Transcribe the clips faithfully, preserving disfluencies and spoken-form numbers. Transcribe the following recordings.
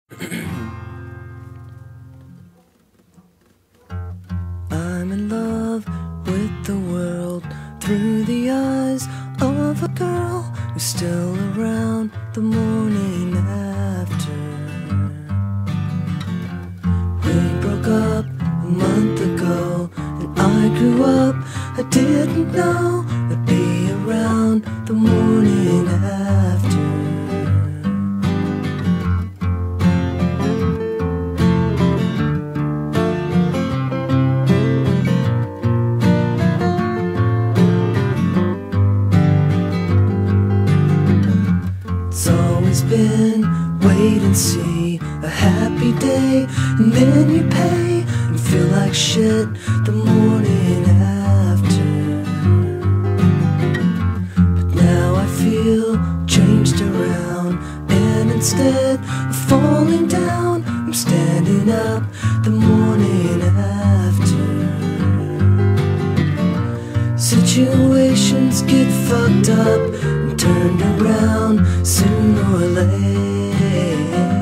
I'm in love with the world through the eyes of a girl who's still around the morning after. We broke up a month ago and I grew up. I didn't know I'd be around the morning after. It's always been wait and see, a happy day, and then you pay and feel like shit the morning after. But now I feel changed around, and instead of falling down, I'm standing up the morning after. Situations get fucked up and turned around sooner or later.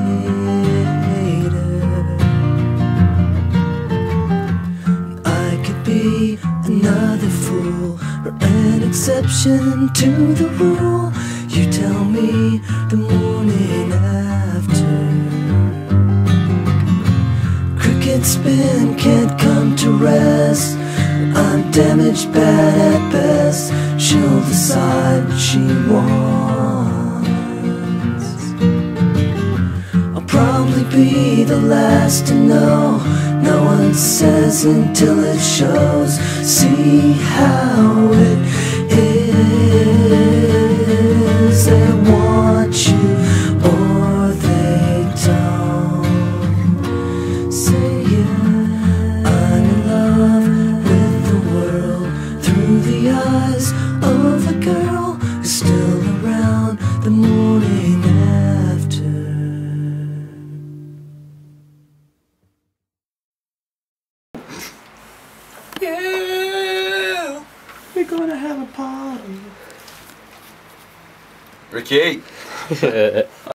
I could be another fool or an exception to the rule. You tell me the morning after. Cricket spin can't come to rest. I'm damaged, bad at best. She'll decide what she wants. I'll probably be the last to know. No one says until it shows. See how it is. They want you or they don't. Say yeah. I'm in love with the world through the eyes of a girl who's still around the morning after. Yeah, we're gonna have a party. Ricky!